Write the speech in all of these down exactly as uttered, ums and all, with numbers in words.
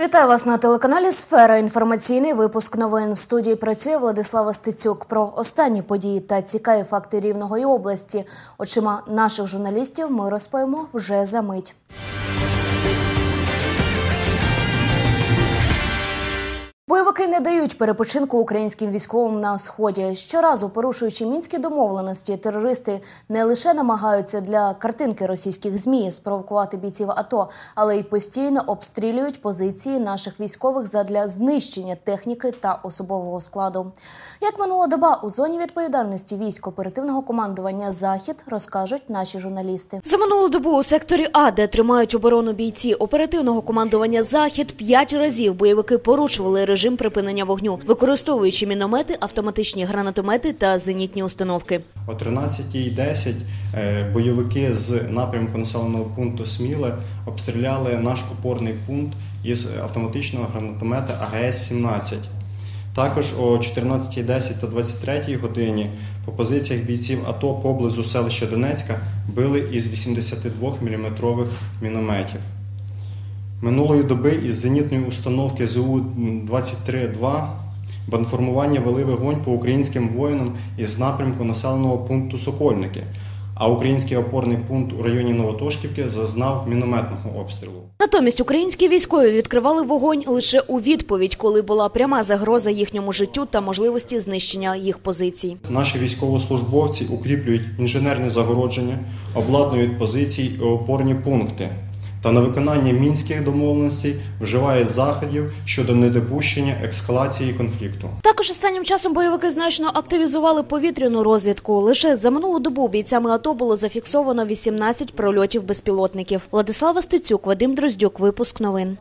Вітаю вас на телеканалі «Сфера». Інформаційний випуск новин. В студії працює Владислава Стецюк. Про останні події та цікаві факти Рівного і області очима наших журналістів ми розповімо вже за мить. Бойовики не дають перепочинку українським військовим на Сході. Щоразу, порушуючи мінські домовленості, терористи не лише намагаються для картинки російських ЗМІ спровокувати бійців АТО, але й постійно обстрілюють позиції наших військових задля знищення техніки та особового складу. Як минула доба у зоні відповідальності військ оперативного командування «Захід», розкажуть наші журналісти. За минулу добу у секторі А, де тримають оборону бійці оперативного командування «Захід», п'ять разів бойовики порушували режим припинення вогню, використовуючи міномети, автоматичні гранатомети та зенітні установки. О тринадцятій десять бойовики з напрямку населеного пункту Сміле обстріляли наш опорний пункт із автоматичного гранатомета А Г С сімнадцять. Також о чотирнадцятій десять та двадцять третій годині по позиціях бійців АТО поблизу селища Донецька били із вісімдесятидвоміліметрових мінометів. Минулої доби із зенітної установки З У двадцять три два бандформування вели вогонь по українським воїнам із напрямку населеного пункту Сокольники, а український опорний пункт у районі Новотошківки зазнав мінометного обстрілу. Натомість українські військові відкривали вогонь лише у відповідь, коли була пряма загроза їхньому життю та можливості знищення їх позицій. Наші військовослужбовці укріплюють інженерні загородження, обладнують позиції і опорні пункти. Та на виконання мінських домовленостей вживає заходів щодо недопущення ескалації конфлікту. Також останнім часом бойовики значно активізували повітряну розвідку. Лише за минулу добу бійцями АТО було зафіксовано вісімнадцять прольотів безпілотників. Владислава Стецюк, Вадим Дроздюк, випуск новин.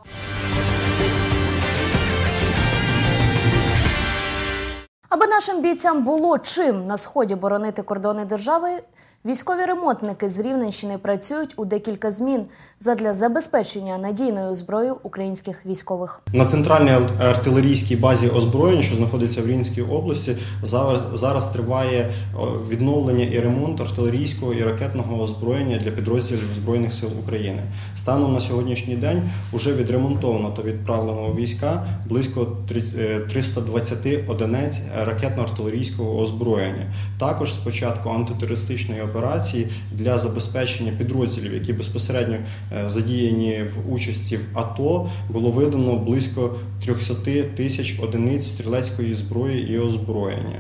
Аби нашим бійцям було чим на Сході боронити кордони держави, військові ремонтники з Рівненщини працюють у декілька змін задля забезпечення надійною зброєю українських військових. На центральній артилерійській базі озброєння, що знаходиться в Рівненській області, зараз, зараз триває відновлення і ремонт артилерійського і ракетного озброєння для підрозділів Збройних сил України. Станом на сьогоднішній день вже відремонтовано та відправлено у війська близько триста двадцять одиниць ракетно-артилерійського озброєння. Також з початку антитерористичної операції операції для забезпечення підрозділів, які безпосередньо задіяні в участі в АТО, було видано близько триста тисяч одиниць стрілецької зброї і озброєння.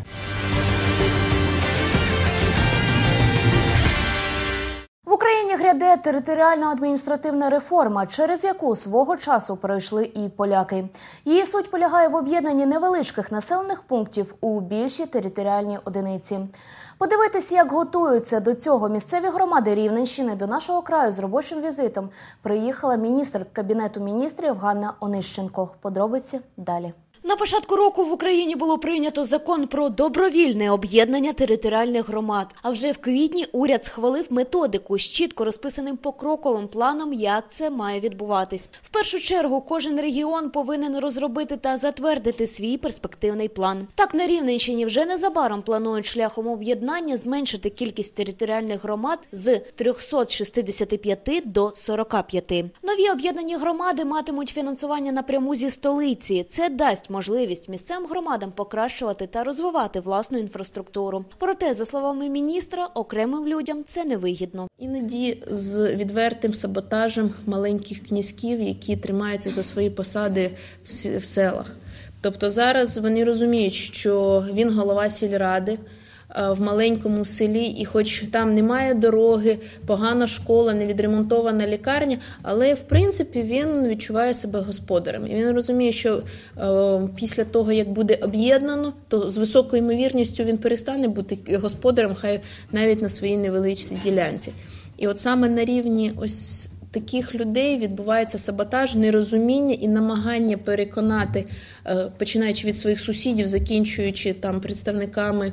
В Україні гряде територіальна адміністративна реформа, через яку свого часу пройшли і поляки. Її суть полягає в об'єднанні невеличких населених пунктів у більші територіальні одиниці. Подивитись, як готуються до цього місцеві громади Рівненщини, до нашого краю з робочим візитом приїхала міністр Кабінету міністрів Ганна Онищенко. Подробиці далі. На початку року в Україні було прийнято закон про добровільне об'єднання територіальних громад. А вже в квітні уряд схвалив методику з чітко розписаним покроковим планом, як це має відбуватись. В першу чергу кожен регіон повинен розробити та затвердити свій перспективний план. Так, на Рівненщині вже незабаром планують шляхом об'єднання зменшити кількість територіальних громад з трьохсот шістдесяти п'яти до сорока п'яти. Нові об'єднані громади матимуть фінансування напряму зі столиці. Це дасть можливість місцевим громадам покращувати та розвивати власну інфраструктуру. Проте, за словами міністра, окремим людям це невигідно. Іноді з відвертим саботажем маленьких князьків, які тримаються за свої посади в селах. Тобто зараз вони розуміють, що він голова сільради в маленькому селі, і хоч там немає дороги, погана школа, невідремонтована лікарня, але, в принципі, він відчуває себе господарем. І він розуміє, що е, після того, як буде об'єднано, то з високою ймовірністю він перестане бути господарем, хай навіть на своїй невеличкій ділянці. І от саме на рівні ось таких людей відбувається саботаж, нерозуміння і намагання переконати, е, починаючи від своїх сусідів, закінчуючи там представниками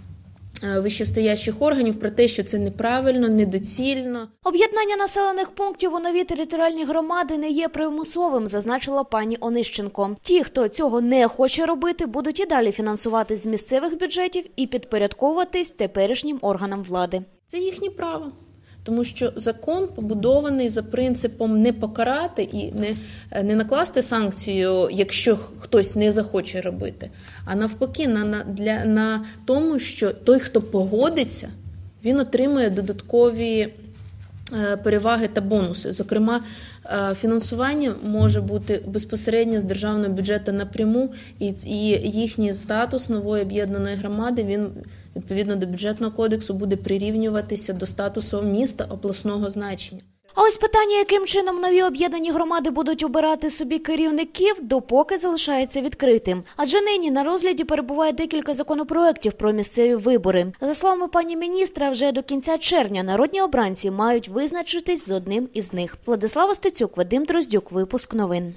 вищестоящих органів, про те, що це неправильно, недоцільно. Об'єднання населених пунктів у нові територіальні громади не є примусовим, зазначила пані Онищенко. Ті, хто цього не хоче робити, будуть і далі фінансувати з місцевих бюджетів і підпорядковуватись теперішнім органам влади. Це їхнє право. Тому що закон побудований за принципом не покарати і не, не накласти санкцію, якщо хтось не захоче робити, а навпаки, на, на, для, на тому, що той, хто погодиться, він отримує додаткові переваги та бонуси. Зокрема, фінансування може бути безпосередньо з державного бюджету напряму, і їхній статус нової об'єднаної громади, він відповідно до бюджетного кодексу буде прирівнюватися до статусу міста обласного значення. А ось питання, яким чином нові об'єднані громади будуть обирати собі керівників, допоки залишається відкритим. Адже нині на розгляді перебуває декілька законопроєктів про місцеві вибори. За словами пані міністра, вже до кінця червня народні обранці мають визначитись з одним із них. Владислава Стецюк, Вадим Дроздюк, випуск новин.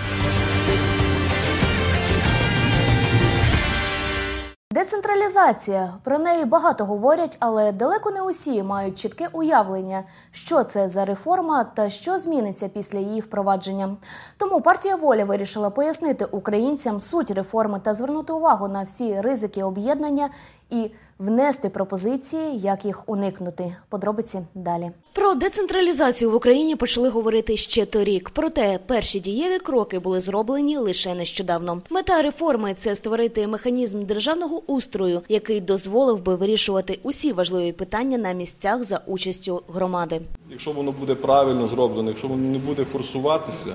Децентралізація. Про неї багато говорять, але далеко не усі мають чітке уявлення, що це за реформа та що зміниться після її впровадження. Тому партія «Воля» вирішила пояснити українцям суть реформи та звернути увагу на всі ризики об'єднання і внести пропозиції, як їх уникнути. Подробиці далі. Про децентралізацію в Україні почали говорити ще торік. Проте перші дієві кроки були зроблені лише нещодавно. Мета реформи – це створити механізм державного устрою, який дозволив би вирішувати усі важливі питання на місцях за участю громади. Якщо воно буде правильно зроблено, якщо воно не буде форсуватися,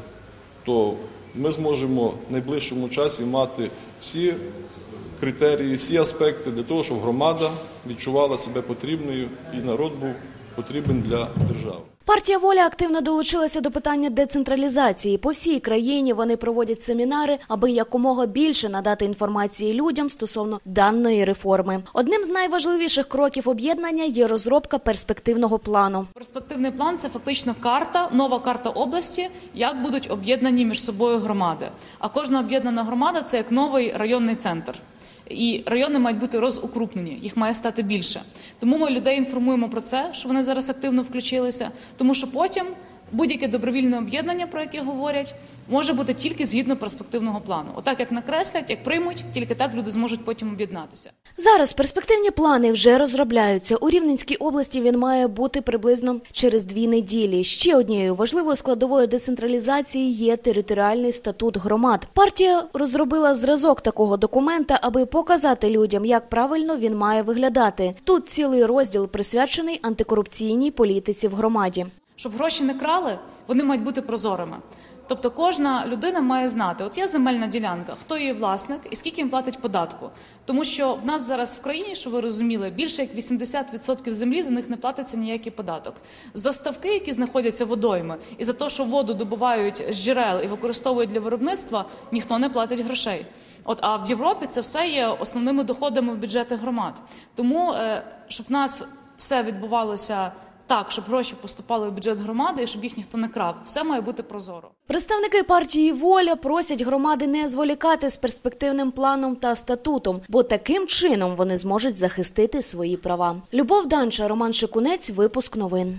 то ми зможемо в найближчому часі мати всі критерії, всі аспекти для того, щоб громада відчувала себе потрібною і народ був потрібен для держави. Партія «Воля» активно долучилася до питання децентралізації. По всій країні вони проводять семінари, аби якомога більше надати інформації людям стосовно даної реформи. Одним з найважливіших кроків об'єднання є розробка перспективного плану. Перспективний план – це фактично карта, нова карта області, як будуть об'єднані між собою громади. А кожна об'єднана громада – це як новий районний центр. І райони мають бути розукрупнені, їх має стати більше. Тому ми людей інформуємо про це, що вони зараз активно включилися, тому що потім будь-яке добровільне об'єднання, про яке говорять, може бути тільки згідно перспективного плану. Отак, як накреслять, як приймуть, тільки так люди зможуть потім об'єднатися. Зараз перспективні плани вже розробляються. У Рівненській області він має бути приблизно через дві неділі. Ще однією важливою складовою децентралізації є територіальний статут громад. Партія розробила зразок такого документа, аби показати людям, як правильно він має виглядати. Тут цілий розділ присвячений антикорупційній політиці в громаді. Щоб гроші не крали, вони мають бути прозорими. Тобто кожна людина має знати, от є земельна ділянка, хто її власник і скільки він платить податку. Тому що в нас зараз в країні, що ви розуміли, більше як вісімдесят відсотків землі, за них не платиться ніякий податок. За ставки, які знаходяться водойми, і за те, що воду добувають з джерел і використовують для виробництва, ніхто не платить грошей. От, а в Європі це все є основними доходами в бюджети громад. Тому, щоб в нас все відбувалося так, щоб гроші поступали в бюджет громади і щоб їх ніхто не крав. Все має бути прозоро. Представники партії «Воля» просять громади не зволікати з перспективним планом та статутом, бо таким чином вони зможуть захистити свої права. Любов Данча, Роман Шикунець, випуск новин.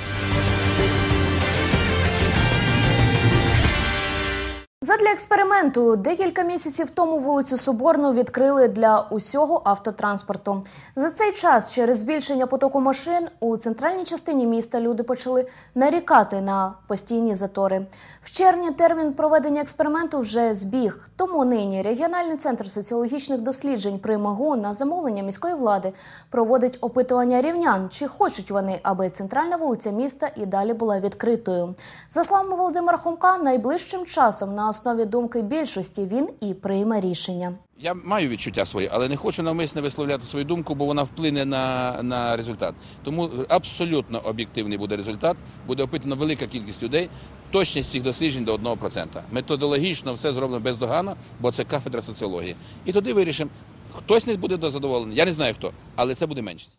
Задля експерименту декілька місяців тому вулицю Соборну відкрили для усього автотранспорту. За цей час через збільшення потоку машин у центральній частині міста люди почали нарікати на постійні затори. В червні термін проведення експерименту вже збіг. Тому нині регіональний центр соціологічних досліджень при МИГУ на замовлення міської влади проводить опитування рівнян, чи хочуть вони, аби центральна вулиця міста і далі була відкритою. За словами Володимира Хомка, найближчим часом на основі думки більшості він і прийме рішення. Я маю відчуття свої, але не хочу навмисно висловляти свою думку, бо вона вплине на, на результат. Тому абсолютно об'єктивний буде результат, буде опитана велика кількість людей, точність цих досліджень до одного процента. Методологічно все зроблено бездоганно, бо це кафедра соціології. І туди вирішимо, хтось не буде задоволений, я не знаю хто, але це буде меншість.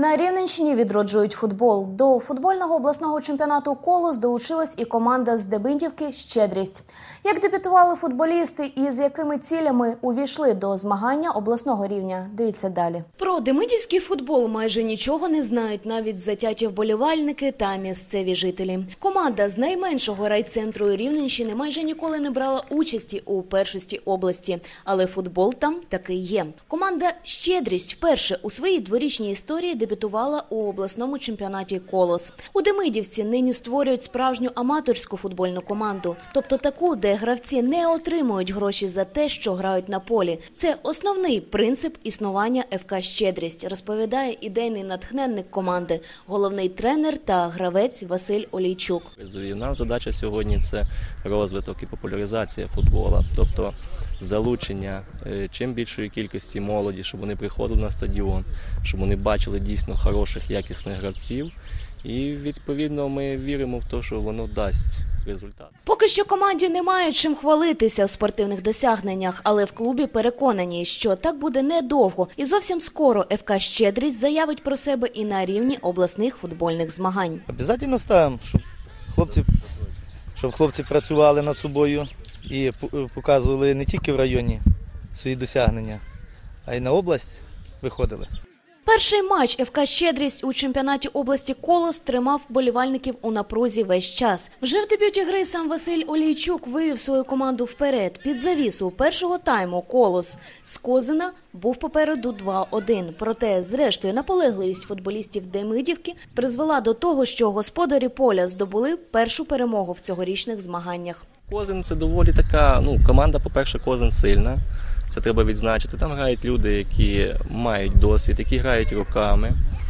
На Рівненщині відроджують футбол. До футбольного обласного чемпіонату «Колос» долучилась і команда з Демидівки «Щедрість». Як дебютували футболісти і з якими цілями увійшли до змагання обласного рівня? Дивіться далі. Про демидівський футбол майже нічого не знають навіть затяті вболівальники та місцеві жителі. Команда з найменшого райцентру Рівненщини майже ніколи не брала участі у першості області. Але футбол там таки є. Команда «Щедрість» вперше у своїй дворічній історії дебютувала у обласному чемпіонаті «Колос». У Демидівці нині створюють справжню аматорську футбольну команду. Тобто таку, де гравці не отримують гроші за те, що грають на полі. Це основний принцип існування еф ка «Щедрість», розповідає ідейний натхненник команди, головний тренер та гравець Василь Олійчук. У нас задача сьогодні – це розвиток і популяризація футболу, тобто залучення чим більшої кількості молоді, щоб вони приходили на стадіон, щоб вони бачили дійсно хороших, якісних гравців. І, відповідно, ми віримо в те, що воно дасть результат. Поки що команді немає чим хвалитися в спортивних досягненнях, але в клубі переконані, що так буде недовго. І зовсім скоро еф ка «Щедрість» заявить про себе і на рівні обласних футбольних змагань. Обов'язково ставимо, щоб хлопці, щоб хлопці працювали над собою і показували не тільки в районі свої досягнення, а й на область виходили. Перший матч еф ка «Щедрість» у чемпіонаті області «Колос» тримав вболівальників у напрузі весь час. Вже в дебюті гри сам Василь Олійчук вивів свою команду вперед. Під завісу першого тайму «Колос» з Козина був попереду два один. Проте, зрештою, наполегливість футболістів Демидівки призвела до того, що господарі поля здобули першу перемогу в цьогорічних змаганнях. Козин – це доволі така, ну, команда, по-перше, Козин сильна. Це треба відзначити. Там грають люди, які мають досвід, які грають роками.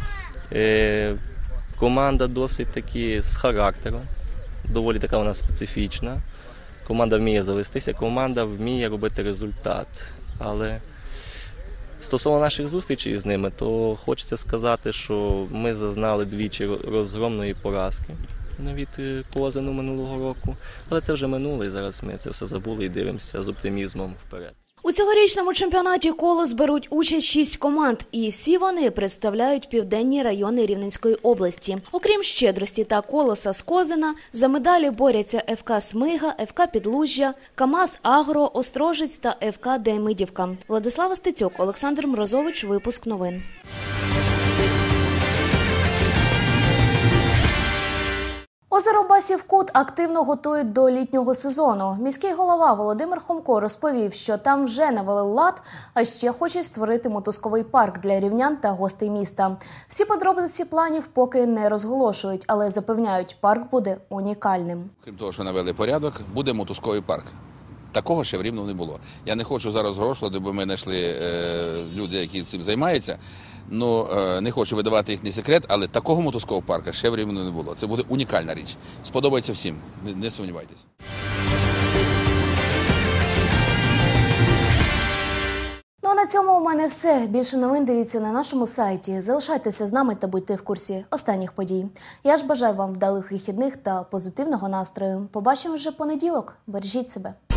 Е, команда досить таки з характером, доволі така вона специфічна. Команда вміє завестися, команда вміє робити результат. Але стосовно наших зустрічей з ними, то хочеться сказати, що ми зазнали двічі розгромної поразки від Козину минулого року. Але це вже минуло, і зараз ми це все забули і дивимося з оптимізмом вперед. У цьогорічному чемпіонаті «Колос» беруть участь шість команд, і всі вони представляють південні райони Рівненської області. Окрім «Щедрості» та «Колоса» з Козина, за медалі борються еф ка «Смига», еф ка «Підлужжя», КамАЗ «Агро», «Острожець» та еф ка «Демидівка». Владислава Стецюк, Олександр Мрозович, випуск новин. Озеро Басів Кут активно готують до літнього сезону. Міський голова Володимир Хомко розповів, що там вже навели лад, а ще хочуть створити мотузковий парк для рівнян та гостей міста. Всі подробиці планів поки не розголошують, але запевняють, парк буде унікальним. Крім того, що навели порядок, буде мотузковий парк. Такого ще в Рівному не було. Я не хочу зараз грошувати, бо ми знайшли е, люди, які цим займаються. Ну, е, не хочу видавати їхній секрет, але такого мотузкового парку ще в Рівному не було. Це буде унікальна річ. Сподобається всім, не, не сумнівайтесь. Ну а на цьому у мене все. Більше новин дивіться на нашому сайті. Залишайтеся з нами та будьте в курсі останніх подій. Я ж бажаю вам вдалих вихідних та позитивного настрою. Побачимо вже в понеділок. Бережіть себе.